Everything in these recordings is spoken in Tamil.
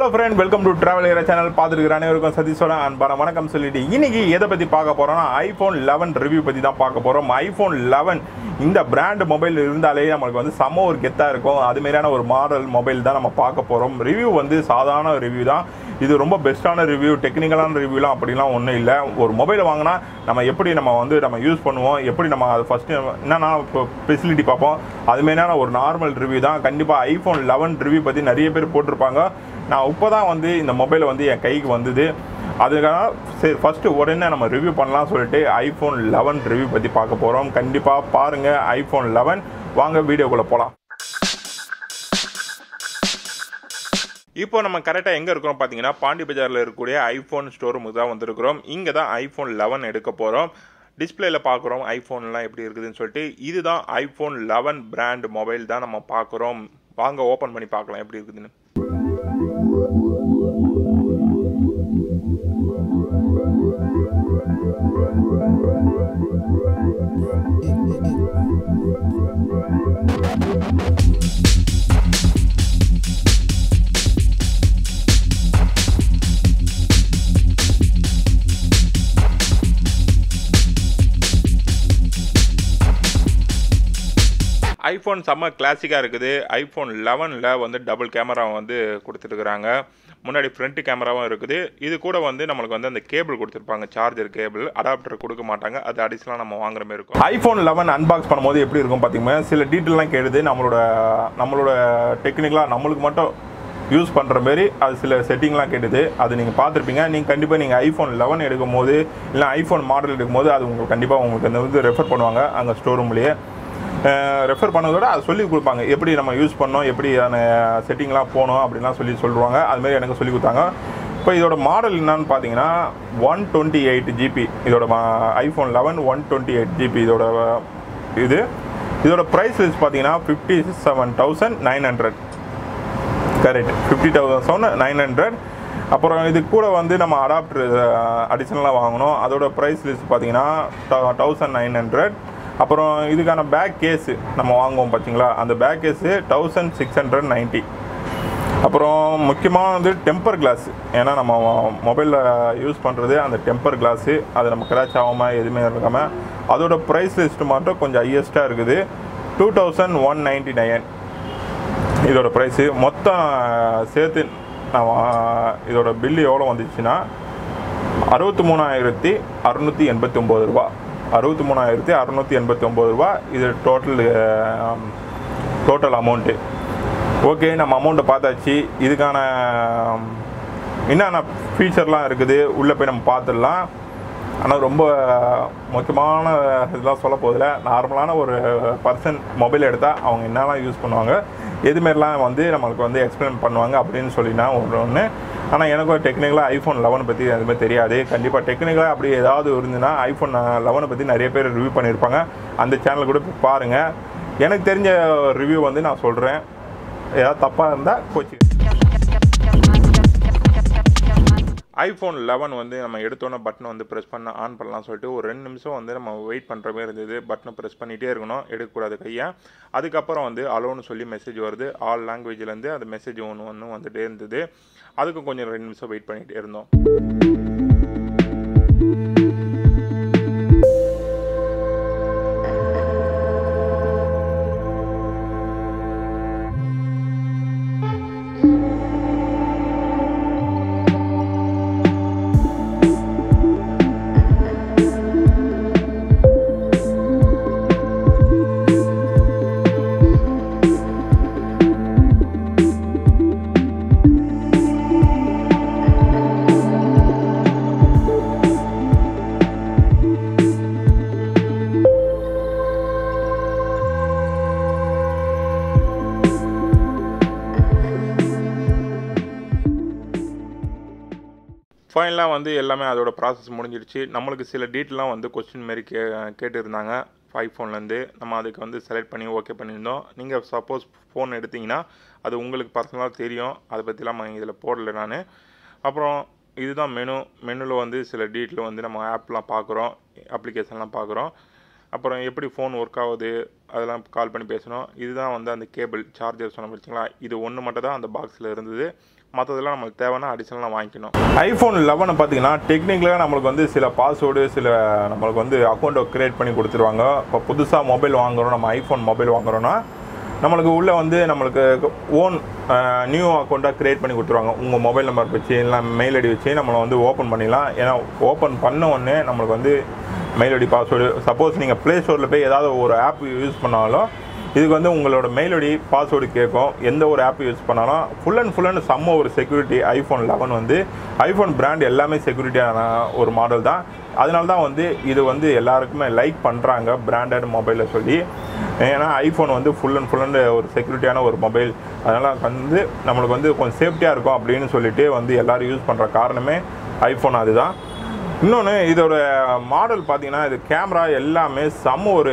friend, welcome to Travelera channel. பாத்துக்கிற அனைவருக்கும் சதீஷோட அன்பான வணக்கம் சொல்லிட்டு இன்னைக்கு எதை பத்தி பார்க்க போறோம்னா iPhone 11 ரிவ்யூ பத்தி தான் பார்க்க போறோம். iPhone 11 இந்த பிராண்ட் மொபைல் இருந்தாலே நமக்கு வந்து செம ஒரு கெத்தா இருக்கும். அது மாதிரியான ஒரு மாடல் மொபைல் தான் நம்ம பார்க்க போறோம். ரிவ்யூ வந்து சாதாரண ரிவ்யூ தான். இது ரொம்ப பெஸ்ட்டான ரிவ்யூ, டெக்னிக்கலான ரிவ்யூலாம் அப்படிலாம் ஒன்றும் இல்லை. ஒரு மொபைலை வாங்கினா நம்ம எப்படி நம்ம யூஸ் பண்ணுவோம், எப்படி நம்ம அது ஃபஸ்ட்டு என்னென்னா ஃபெசிலிட்டி பார்ப்போம், அதுமாரியான ஒரு நார்மல் ரிவ்யூ தான். கண்டிப்பாக iPhone 11 ரிவ்யூ பற்றி நிறைய பேர் போட்டிருப்பாங்க. நான் இப்போ தான் வந்து இந்த மொபைலை வந்து என் கைக்கு வந்தது. அதுக்காக சரி ஃபஸ்ட்டு உடனே நம்ம ரிவ்யூ பண்ணலாம் சொல்லிட்டு iPhone 11 ரிவ்யூ பற்றி பார்க்க போகிறோம். கண்டிப்பாக பாருங்கள் iPhone 11. வாங்க வீடியோக்குள்ளே போகலாம். இப்போ நம்ம கரெக்டாக எங்கே இருக்கிறோம் பார்த்தீங்கன்னா, பாண்டி பஜாரில் இருக்கக்கூடிய ஐஃபோன் ஸ்டோரூமுக்கு தான் வந்திருக்கிறோம். இங்கே தான் iPhone 11 எடுக்க போகிறோம். டிஸ்பிளேல பார்க்குறோம் ஐஃபோன்லாம் எப்படி இருக்குதுன்னு சொல்லிட்டு. இதுதான் iPhone 11 பிராண்ட் மொபைல் தான் நம்ம பார்க்குறோம். வாங்க ஓப்பன் பண்ணி பார்க்கலாம் எப்படி இருக்குதுன்னு. ஐஃபோன் செம்ம கிளாசிக்காக இருக்குது. iPhone 11ல் வந்து டபுள் கேமரா வந்து கொடுத்துருக்குறாங்க. முன்னாடி ஃப்ரண்ட் கேமராவும் இருக்குது. இது கூட வந்து நம்மளுக்கு வந்து அந்த கேபிள் கொடுத்துருப்பாங்க, சார்ஜர் கேபிள். அடாப்டர் கொடுக்க மாட்டாங்க, அது அடிஷனலாக நம்ம வாங்குற மாதிரி இருக்கும். iPhone 11 அன்பாக்ஸ் பண்ணும்போது எப்படி இருக்கும் பார்த்தீங்கன்னா, சில டீட்டெயிலாம் கேடுது. நம்மளோட டெக்னிக்கலாக நம்மளுக்கு மட்டும் யூஸ் பண்ணுற மாரி அது சில செட்டிங்லாம் கேட்டுது. அது நீங்கள் பார்த்துருப்பீங்க. கண்டிப்பாக நீங்கள் iPhone 11 எடுக்கும் போது இல்லை ஐஃபோன் மாடல் எடுக்கும் போது அது உங்களுக்கு கண்டிப்பாக உங்களுக்கு அந்த வந்து ரெஃபர் பண்ணுவாங்க. அங்கே ஸ்டோர் ரூம்லேயே ரெஃபர் பண்ணதோட அது சொல்லி கொடுப்பாங்க, எப்படி நம்ம யூஸ் பண்ணோம், எப்படி செட்டிங்லாம் போகணும் அப்படின்லாம் சொல்லுவாங்க. அதுமாரி எனக்கு சொல்லி கொடுத்தாங்க. இப்போ இதோட மாடல் என்னன்னு பார்த்தீங்கன்னா 128 GB. இதோட iPhone 11 128 GB இதோட ப்ரைஸ் லிஸ்ட் பார்த்தீங்கன்னா 57,900. கரெக்ட், 50,900. அப்புறம் இது கூட வந்து நம்ம அடாப்டர் அடிஷ்னலாக வாங்கணும். அதோட ப்ரைஸ் லிஸ்ட் பார்த்தீங்கன்னா 1,900. அப்புறம் இதுக்கான பேக் கேஸு நம்ம வாங்குவோம் பார்த்தீங்களா, அந்த பேக் கேஸு 1,690. அப்புறம் முக்கியமாக வந்து டெம்பர் கிளாஸ். ஏன்னா நம்ம மொபைலில் யூஸ் பண்ணுறது அந்த டெம்பர் கிளாஸு, அது நம்ம கிராச் ஆகாமல் எதுவுமே இருக்காமல். அதோட ப்ரைஸ் லிஸ்ட்டு மட்டும் கொஞ்சம் ஹையஸ்ட்டாக இருக்குது, 2,199 இதோட ப்ரைஸு. மொத்தம் சேர்த்து நம்ம இதோட பில்லு எவ்வளோ வந்துச்சுன்னா 63,689 ரூபா. 63,689 ரூபா இது டோட்டல் அமௌண்ட்டு. ஓகே, நம்ம அமௌண்ட்டை பார்த்தாச்சு. இதுக்கான என்னென்ன ஃபீச்சர்லாம் இருக்குது உள்ளே போய் நம்ம பார்த்துடலாம். ஆனால் ரொம்ப முக்கியமான இதெல்லாம் சொல்ல போதில்ல. நார்மலான ஒரு பர்சன் மொபைல் எடுத்தால் அவங்க என்னெல்லாம் யூஸ் பண்ணுவாங்க, எதுமாரிலாம் வந்து நம்மளுக்கு வந்து எக்ஸ்பிளைன் பண்ணுவாங்க அப்படின்னு சொல்லினா ஒன்று. ஆனால் எனக்கும் டெக்னிக்கலாக iPhone 11 பற்றி எதுவுமே தெரியாது. கண்டிப்பாக டெக்னிக்கலாக அப்படி ஏதாவது இருந்துன்னா iPhone 11 பற்றி நிறைய பேர் ரிவ்யூ பண்ணியிருப்பாங்க. அந்த சேனல் கூட போய் பாருங்கள். எனக்கு தெரிஞ்ச ரிவ்யூ வந்து நான் சொல்கிறேன். ஏதாவது தப்பாக இருந்தால் போச்சு. iPhone 11 வந்து நம்ம எடுத்தோன்னே பட்டனை வந்து ப்ரெஸ் பண்ண ஆன் பண்ணலாம் சொல்லிட்டு ஒரு 2 நிமிஷம் வந்து நம்ம வெயிட் பண்ணுற மாதிரி இருந்தது. பட்டனை ப்ரெஸ் பண்ணிகிட்டே இருக்கணும், எடுக்கக்கூடாது கையை. அதுக்கப்புறம் வந்து அலோன்னு சொல்லி மெசேஜ் வருது. ஆல் லாங்குவேஜ்லேருந்து அது மெசேஜ் ஒன்று வந்துகிட்டே இருந்தது. அதுக்கு கொஞ்சம் 2 நிமிஷம் வெயிட் பண்ணிகிட்டே இருந்தோம். ஃபைனலாக வந்து எல்லாமே அதோட ப்ராசஸ் முடிஞ்சிடுச்சு. நம்மளுக்கு சில டீட்டெயிலாம் வந்து கொஸ்டின் மாரி கேட்டுருந்தாங்க ஐஃபோன்லேருந்து. நம்ம அதுக்கு வந்து செலக்ட் பண்ணி ஓகே பண்ணியிருந்தோம். நீங்கள் சப்போஸ் ஃபோன் எடுத்திங்கன்னா அது உங்களுக்கு பர்சனலாக தெரியும். அதை பற்றிலாம் இதில் போடலை நான். அப்புறம் இதுதான் மெனுவில் வந்து சில டீட்டெயில் வந்து நம்ம ஆப்லாம் பார்க்குறோம், அப்ளிகேஷன்லாம் பார்க்குறோம். அப்புறம் எப்படி ஃபோன் ஒர்க் ஆகுது அதெல்லாம் கால் பண்ணி பேசணும். இதுதான் வந்து அந்த கேபிள் சார்ஜர் சொன்ன பார்த்தீங்களா, இது ஒன்று மட்டும் தான் அந்த பாக்ஸில் இருந்தது. மற்றதெல்லாம் நம்மளுக்கு தேவைன்னா அடிஷனலாக வாங்கிக்கணும். ஐஃபோன் 11 பார்த்தீங்கன்னா டெக்னிக்கலாக நம்மளுக்கு வந்து சில பாஸ்வேர்டு சில நம்மளுக்கு வந்து அக்கௌண்ட்டை க்ரியேட் பண்ணி கொடுத்துருவாங்க. இப்போ புதுசாக மொபைல் வாங்குகிறோம், நம்ம ஐஃபோன் மொபைல் வாங்குகிறோன்னா நம்மளுக்கு உள்ளே வந்து நம்மளுக்கு ஓன் நியூ அக்கௌண்ட்டாக க்ரியேட் பண்ணி கொடுத்துருவாங்க. உங்கள் மொபைல் நம்பர் வச்சு இல்லை மெயில் ஐடி வச்சு நம்மளை வந்து ஓப்பன் பண்ணிடலாம். ஏன்னா ஓப்பன் பண்ண உடனே நம்மளுக்கு வந்து மெயில் ஐடி பாஸ்வேர்டு, சப்போஸ் நீங்கள் ப்ளே ஸ்டோரில் போய் ஏதாவது ஒரு ஆப் யூஸ் பண்ணாலும் இதுக்கு வந்து உங்களோட மெயில் ஐடி பாஸ்வேர்டு கேட்கும். எந்த ஒரு ஆப் யூஸ் பண்ணாலும் ஃபுல் அண்ட் செம்ம ஒரு செக்யூரிட்டி. ஐஃபோன் 11 வந்து ஐஃபோன் பிராண்ட் எல்லாமே செக்யூரிட்டியான ஒரு மாடல் தான். அதனால தான் வந்து இது வந்து எல்லாருக்குமே லைக் பண்ணுறாங்க பிராண்டட் மொபைலில் சொல்லி. ஏன்னா ஐஃபோன் வந்து ஃபுல் அண்ட் ஒரு செக்யூரிட்டியான ஒரு மொபைல். அதனால் வந்து நம்மளுக்கு வந்து கொஞ்சம் சேஃப்டியாக இருக்கும் அப்படின்னு சொல்லிட்டு வந்து எல்லோரும் யூஸ் பண்ணுற காரணமே ஐஃபோன் அதுதான். இன்னொன்று இதோட மாடல் பார்த்தீங்கன்னா இது கேமரா எல்லாமே செம்ம ஒரு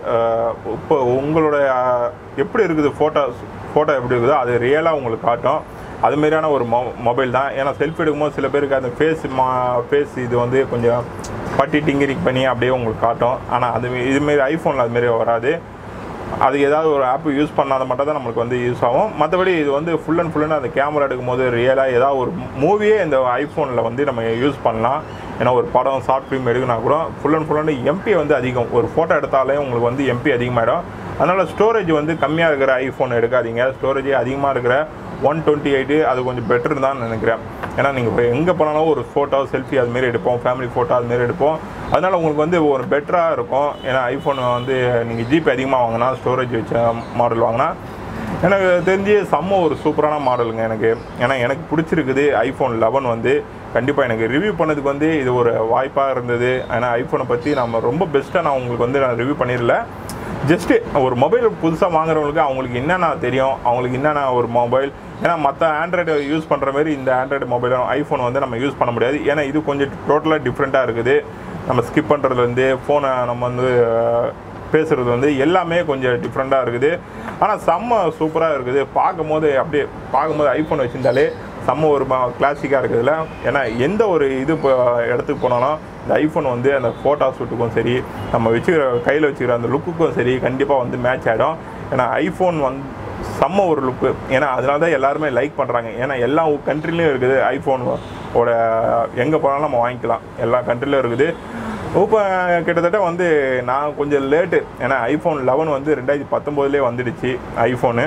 இப்போ உங்களோட எப்படி இருக்குது ஃபோட்டோ எப்படி இருக்குதோ அது ரியலாக உங்களுக்கு காட்டும். அதுமாரியான ஒரு மொபைல் தான். ஏன்னா செல்ஃபி எடுக்கும்போது சில பேருக்கு அந்த ஃபேஸ் இது வந்து கொஞ்சம் பட்டி டிங்கிரிக் பண்ணி அப்படியே உங்களுக்கு காட்டும். ஆனால் இதுமாரி ஐஃபோனில் அதுமாரி வராது. அது ஏதாவது ஒரு ஆப் யூஸ் பண்ணாத மட்டும் தான் நம்மளுக்கு வந்து யூஸ் ஆகும். மற்றபடி இது வந்து ஃபுல் அண்ட் அந்த கேமரா எடுக்கும்போது ரியலாக ஏதாவது ஒரு மூவியே இந்த ஐஃபோனில் வந்து நம்ம யூஸ் பண்ணலாம். ஏன்னா ஒரு படம் ஷார்ட் ஃபிலிம் எடுக்குனா கூட ஃபுல் அண்ட் எம்பி வந்து அதிகம். ஒரு ஃபோட்டோ எடுத்தாலே உங்களுக்கு வந்து எம்பி அதிகமாகிடும். அதனால் ஸ்டோரேஜ் வந்து கம்மியாக இருக்கிற ஐஃபோன் எடுக்காதீங்க. ஸ்டோரேஜ் அதிகமாக இருக்கிற 128 அது கொஞ்சம் பெட்டர் தான் நினைக்கிறேன். ஏன்னா நீங்கள் இப்போ எங்கே போனாலும் ஒரு ஃபோட்டோ செல்ஃபி அதுமாரி எடுப்போம், ஃபேமிலி ஃபோட்டோ அதுமாரி எடுப்போம். அதனால் உங்களுக்கு வந்து ஒரு பெட்டராக இருக்கும். ஏன்னா ஐஃபோன் வந்து நீங்கள் ஜிபி அதிகமாக வாங்கினா ஸ்டோரேஜ் வச்ச மாடல் வாங்கினா எனக்கு தெரிஞ்சு செம்ம ஒரு சூப்பரான மாடலுங்க எனக்கு. ஏன்னா எனக்கு பிடிச்சிருக்குது ஐஃபோன் 11 வந்து. கண்டிப்பாக எனக்கு ரிவ்யூ பண்ணதுக்கு வந்து இது ஒரு வாய்ப்பாக இருந்தது. ஏன்னா ஐஃபோனை பற்றி நம்ம ரொம்ப பெஸ்ட்டாக நான் உங்களுக்கு வந்து நான் ரிவ்யூ பண்ணிடல. ஜஸ்ட்டு ஒரு மொபைல் புதுசாக வாங்குறவங்களுக்கு அவங்களுக்கு என்னென்ன தெரியும், அவங்களுக்கு என்னென்ன ஒரு மொபைல். ஏன்னா மற்ற ஆண்ட்ராய்டு யூஸ் பண்ணுற மாதிரி இந்த ஆண்ட்ராய்டு மொபைலும் ஐஃபோன் வந்து நம்ம யூஸ் பண்ண முடியாது. ஏன்னா இது கொஞ்சம் டோட்டலாக டிஃப்ரெண்ட்டாக இருக்குது. நம்ம ஸ்கிப் பண்ணுறதுலேருந்து ஃபோனை நம்ம வந்து பேசுகிறது வந்து எல்லாமே கொஞ்சம் டிஃப்ரெண்ட்டாக இருக்குது. ஆனால் செம்ம சூப்பராக இருக்குது. பார்க்கும்போது ஐஃபோன் வச்சுருந்தாலே செம்ம ஒரு கிளாசிக்காக இருக்குதுல்ல. ஏன்னா எந்த ஒரு இடத்துக்கு போனாலும் இந்த ஐஃபோன் வந்து அந்த ஃபோட்டோ ஷூட்டுக்கும் சரி, நம்ம கையில் வச்சுக்கிற அந்த லுக்குக்கும் சரி கண்டிப்பாக வந்து மேட்ச் ஆகிடும். ஏன்னா ஐஃபோன் வந்து செம்ம ஒரு லுக்கு. ஏன்னா அதனால தான் எல்லாருமே லைக் பண்ணுறாங்க. ஏன்னா எல்லா கண்ட்ரிலையும் இருக்குது ஐஃபோனோட, எங்கே போனாலும் நம்ம வாங்கிக்கலாம். எல்லா கண்ட்ரிலையும் இருக்குது. இப்போ கிட்டத்தட்ட வந்து நான் கொஞ்சம் லேட்டு. ஏன்னா ஐஃபோன் 11 வந்து 2019 வந்துடுச்சு. ஐஃபோனு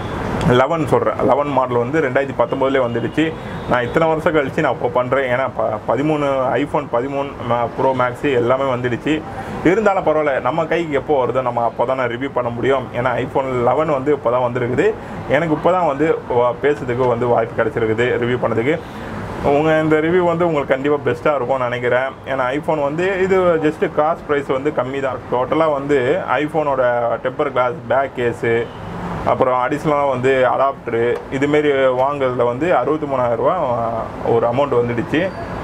11 சொல்கிறேன், 11 மாடல் வந்து 2019 வந்துடுச்சு. நான் இத்தனை வருஷம் கழித்து நான் இப்போ பண்ணுறேன். ஏன்னா ஐஃபோன் 13 ப்ரோ மேக்ஸு எல்லாமே வந்துடுச்சு. இருந்தாலும் பரவாயில்ல, நம்ம கைக்கு எப்போ வருதோ நம்ம அப்போ தான் நான் ரிவ்யூ பண்ண முடியும். ஏன்னா ஐஃபோன் 11 வந்து இப்போ தான் வந்துருக்குது. எனக்கு இப்போ தான் வந்து பேசுறதுக்கு வந்து வாய்ப்பு கிடச்சிருக்குது ரிவ்யூ பண்ணதுக்கு. இந்த ரிவ்யூ வந்து உங்களுக்கு கண்டிப்பாக பெஸ்ட்டாக இருக்கும்னு நினைக்கிறேன். ஏன்னா ஐஃபோன் வந்து இது ஜஸ்ட்டு காஸ்ட் ப்ரைஸ் வந்து கம்மி தான். டோட்டலாக வந்து ஐஃபோனோட டெம்பர் கிளாஸ், பேக் கேஸு, அப்புறம் அடிஷ்னலாக வந்து அடாப்டரு இதுமாரி வாங்குறதுல வந்து 63,000 ரூபா ஒரு அமௌண்ட் வந்துடுச்சு.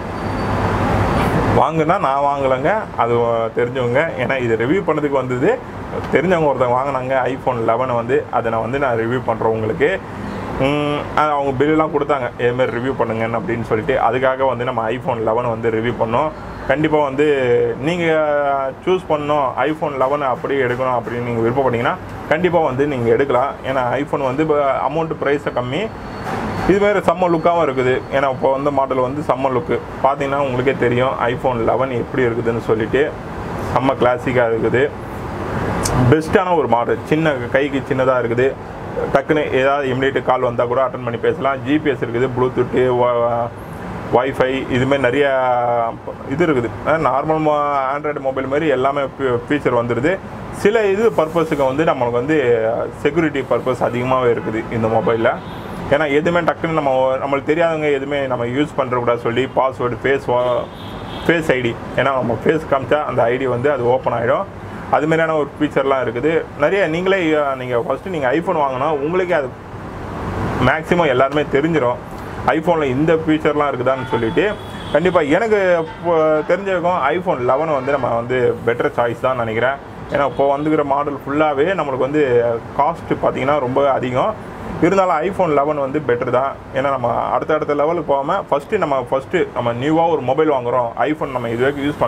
வாங்குனா நான் வாங்கலைங்க, அது தெரிஞ்சவங்க. ஏன்னா இது ரிவ்யூ பண்ணதுக்கு வந்தது தெரிஞ்சவங்க ஒருத்தவங்க வாங்கினாங்க ஐஃபோன் 11 வந்து. அதை நான் ரிவ்யூ பண்ணுறேன் உங்களுக்கு. அவங்க பில்லாம் கொடுத்தாங்க இதுமாரி ரிவ்யூ பண்ணுங்கன்னு அப்படின்னு சொல்லிட்டு. அதுக்காக வந்து நம்ம ஐஃபோன் 11 வந்து ரிவ்யூ பண்ணோம். கண்டிப்பாக வந்து நீங்கள் சூஸ் பண்ணோம் ஐஃபோன் 11 அப்படியே எடுக்கணும் அப்படின்னு நீங்கள் விருப்பப்பட்டீங்கன்னா கண்டிப்பாக வந்து நீங்கள் எடுக்கலாம். ஏன்னா ஐஃபோன் வந்து இப்போ அமௌண்ட்டு ப்ரைஸை கம்மி, இதுமாரி செம்ம லுக்காகவும் இருக்குது. ஏன்னா இப்போ வந்து மாடல் வந்து செம்ம லுக்கு பார்த்தீங்கன்னா உங்களுக்கே தெரியும் ஐஃபோன் 11 எப்படி இருக்குதுன்னு சொல்லிட்டு. செம்ம கிளாசிக்காக இருக்குது. பெஸ்ட்டான ஒரு மாடல். கைக்கு சின்னதாக இருக்குது. டக்குன்னு ஏதாவது இமிடியேட் கால் வந்தால் கூட அட்டன் பண்ணி பேசலாம். ஜிபிஎஸ் இருக்குது, ப்ளூடூத்து, வைஃபை இதுமாரி நிறையா இருக்குது. நார்மல் ஆண்ட்ராய்டு மொபைல் மாதிரி எல்லாமே ஃபீச்சர் வந்துடுது. சில பர்பஸுக்கு வந்து நம்மளுக்கு வந்து செக்யூரிட்டி பர்பஸ் அதிகமாகவே இருக்குது இந்த மொபைலில். ஏன்னா எதுவுமே டக்குன்னு நம்மளுக்கு தெரியாதவங்க எதுவுமே நம்ம யூஸ் பண்ணுறக்கூடாது சொல்லி பாஸ்வேர்டு, ஃபேஸ் ஐடி, ஏன்னா நம்ம ஃபேஸ் காமிச்சா அந்த ஐடி வந்து அது ஓப்பன் ஆகிடும். அதுமாரியான ஒரு ஃபீச்சர்லாம் இருக்குது நிறைய. நீங்கள் ஃபஸ்ட்டு நீங்கள் ஐஃபோன் வாங்கினா உங்களுக்கே அது மேக்ஸிமம் எல்லாருமே தெரிஞ்சிடும் ஐஃபோனில் இந்த ஃபீச்சர்லாம் இருக்குதான்னு சொல்லிட்டு. கண்டிப்பாக எனக்கு தெரிஞ்சிருக்கும் ஐஃபோன் 11 வந்து நம்ம வந்து பெட்டர் சாய்ஸ் தான் நினைக்கிறேன். ஏன்னா இப்போ வந்துக்கிற மாடல் ஃபுல்லாகவே நம்மளுக்கு வந்து காஸ்ட்டு பார்த்திங்கன்னா ரொம்ப அதிகம். இருந்தாலும் ஐஃபோன் 11 வந்து பெட்டர் தான். ஏன்னா நம்ம அடுத்த லெவலுக்கு போகாமல் ஃபஸ்ட்டு நம்ம நியூவாக ஒரு மொபைல் வாங்குகிறோம், ஐஃபோன் நம்ம இது வரைக்கும் யூஸ் பண்ணல,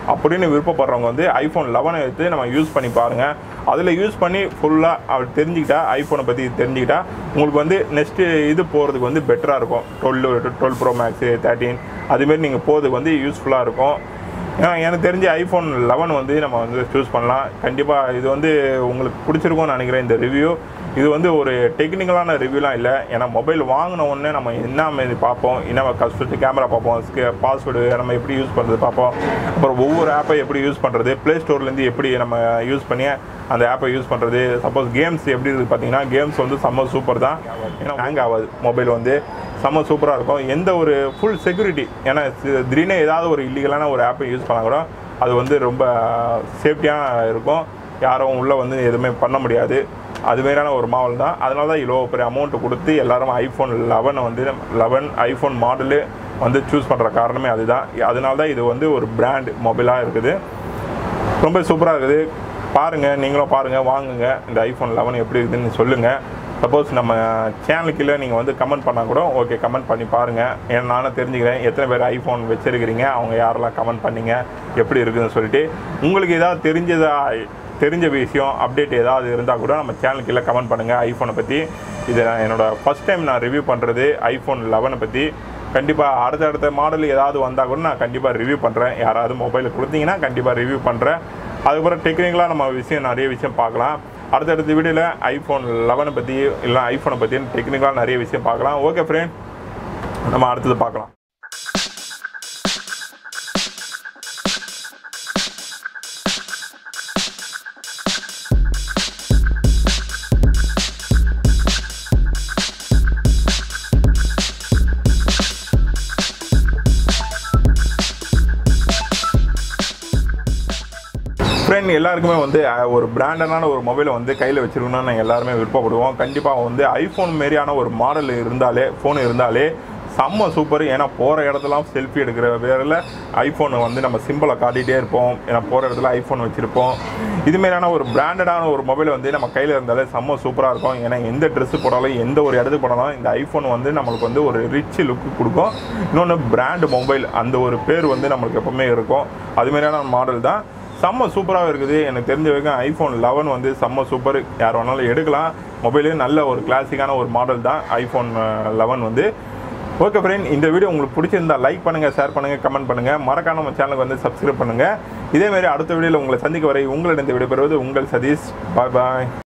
அப்படின்னு விருப்பப்படுறவங்க வந்து ஐஃபோன் 11 எடுத்து நம்ம யூஸ் பண்ணி பாருங்கள். அதில் யூஸ் பண்ணி ஃபுல்லாக அவர் தெரிஞ்சுக்கிட்டா, ஐஃபோனை பற்றி தெரிஞ்சுக்கிட்டா உங்களுக்கு வந்து நெக்ஸ்ட்டு இது போகிறதுக்கு வந்து பெட்டராக இருக்கும். 12 ப்ரோ மேக்ஸு 13 அதுமாரி நீங்கள் போகிறதுக்கு வந்து யூஸ்ஃபுல்லாக இருக்கும். எனக்கு தெரிஞ்ச ஐஃபோன் 11 வந்து நம்ம வந்து சூஸ் பண்ணலாம். கண்டிப்பாக இது வந்து உங்களுக்கு பிடிச்சிருக்கும்னு நினைக்கிறேன் இந்த ரிவ்யூ. இது வந்து ஒரு டெக்னிக்கலான ரிவ்யூலாம் இல்லை. ஏன்னா மொபைல் வாங்கின உடனே நம்ம என்ன மாதிரி பார்ப்போம், என்ன ஃபஸ்ட்டு கேமரா பார்ப்போம், பாஸ்வேர்டு நம்ம எப்படி யூஸ் பண்ணுறது பார்ப்போம், அப்புறம் ஒவ்வொரு ஆப்பை எப்படி யூஸ் பண்ணுறது, ப்ளே ஸ்டோர்லேருந்து எப்படி நம்ம யூஸ் பண்ணி அந்த ஆப்பை யூஸ் பண்ணுறது. சப்போஸ் கேம்ஸ் எப்படி இருக்குது பார்த்தீங்கன்னா, கேம்ஸ் வந்து செம்ம சூப்பர் தான். ஏன்னா ஹேங் ஆகாது, மொபைல் வந்து செம்ம சூப்பராக இருக்கும். எந்த ஒரு ஃபுல் செக்யூரிட்டி, ஏன்னா திடீர்னு ஏதாவது ஒரு இல்லீகலான ஒரு ஆப்பை யூஸ் பண்ணால் கூட அது வந்து ரொம்ப சேஃப்டியாக இருக்கும். யாரும் உள்ளே வந்து எதுவுமே பண்ண முடியாது. அதுமாரியான ஒரு மாடல் தான். அதனால தான் இவ்வளோ பெரிய அமௌண்ட்டு கொடுத்து எல்லோரும் ஐஃபோன் 11 வந்து 11 ஐஃபோன் மாடலு வந்து சூஸ் பண்ணுற காரணமே அதுதான். அதனால தான் இது வந்து ஒரு பிராண்ட் மொபைலாக இருக்குது. ரொம்ப சூப்பராக இருக்குது. பாருங்கள், நீங்களும் பாருங்கள், வாங்குங்க. இந்த ஐஃபோன் 11 எப்படி இருக்குதுன்னு சொல்லுங்கள். சப்போஸ் நம்ம சேனலுக்குள்ளே நீங்கள் வந்து கமெண்ட் பண்ணால் கூட ஓகே, கமெண்ட் பண்ணி பாருங்கள். ஏன்னா நானும் தெரிஞ்சுக்கிறேன் எத்தனை பேர் ஐஃபோன் வச்சுருக்கிறீங்க, அவங்க யாரெல்லாம் கமெண்ட் பண்ணிங்க எப்படி இருக்குதுன்னு சொல்லிட்டு. உங்களுக்கு ஏதாவது தெரிஞ்ச விஷயம் அப்டேட் ஏதாவது இருந்தால் கூட நம்ம சேனலுக்குள்ளே கமெண்ட் பண்ணுங்கள் ஐஃபோனை பற்றி. இது என்னோடய ஃபஸ்ட் டைம் நான் ரிவ்யூ பண்ணுறது ஐஃபோன் 11 பற்றி. கண்டிப்பாக அடுத்த மாடல் ஏதாவது வந்தால் கூட நான் கண்டிப்பாக ரிவ்யூ பண்ணுறேன். யாராவது மொபைலில் கொடுத்தீங்கன்னா கண்டிப்பாக ரிவ்யூ பண்ணுறேன். அதுக்கப்புறம் டெக்னிக்கலாக நம்ம நிறைய விஷயம் பார்க்கலாம். அடுத்தடுத்த வீடியோவில் ஐஃபோன் 11 பற்றி இல்லை ஐஃபோனை பற்றி டெக்னிக்கலாக நிறைய விஷயம் பார்க்கலாம். ஓகே ஃப்ரெண்ட், நம்ம அடுத்தது பார்க்கலாம். ஃப்ரெண்ட், எல்லாருக்குமே வந்து ஒரு பிராண்டடான ஒரு மொபைலை வந்து கையில் வச்சுருக்கணும்னு நாங்கள் எல்லாருமே விருப்பப்படுவோம். கண்டிப்பாக வந்து ஐஃபோன் மாரியான ஒரு மாடல் இருந்தாலே, ஃபோன் இருந்தாலே செம்ம சூப்பர். ஏன்னா போகிற இடத்துலாம் செல்ஃபி எடுக்கிற பேரில் ஐஃபோனை வந்து நம்ம சிம்பிளை காட்டிகிட்டே இருப்போம். ஏன்னா போகிற இடத்துல ஐஃபோன் வச்சுருப்போம். இதுமாரியான ஒரு பிராண்டடான ஒரு மொபைல் வந்து நம்ம கையில் இருந்தாலே செம்ம சூப்பராக இருக்கும். ஏன்னா எந்த ட்ரெஸ்ஸு போட்டாலும், எந்த ஒரு இடத்துக்கு போனாலும் இந்த ஐஃபோன் வந்து நம்மளுக்கு வந்து ஒரு ரிச் லுக்கு கொடுக்கும். இன்னொன்று பிராண்டு மொபைல் அந்த ஒரு பேர் வந்து நம்மளுக்கு எப்போவுமே இருக்கும். அதுமாரியான மாடல் தான். செம்ம சூப்பராக இருக்குது. எனக்கு தெரிஞ்ச வரைக்கும் ஐஃபோன் 11 வந்து செம்ம சூப்பர். யார் வேணாலும் எடுக்கலாம். மொபைலே நல்ல ஒரு கிளாசிக்கான ஒரு மாடல் தான் ஐஃபோன் 11 வந்து. ஓகே ஃப்ரெண்ட், இந்த வீடியோ உங்களுக்கு பிடிச்சிருந்தா லைக் பண்ணுங்கள், ஷேர் பண்ணுங்கள், கமெண்ட் பண்ணுங்கள். மறக்காம நம்ம சேனலுக்கு வந்து சப்ஸ்கிரைப் பண்ணுங்கள். இதேமாரி அடுத்த வீடியோவில் உங்களை சந்திக்க வரை உங்களிடம் விடைபெறுவது உங்கள் சதீஷ். பாய் பாய்.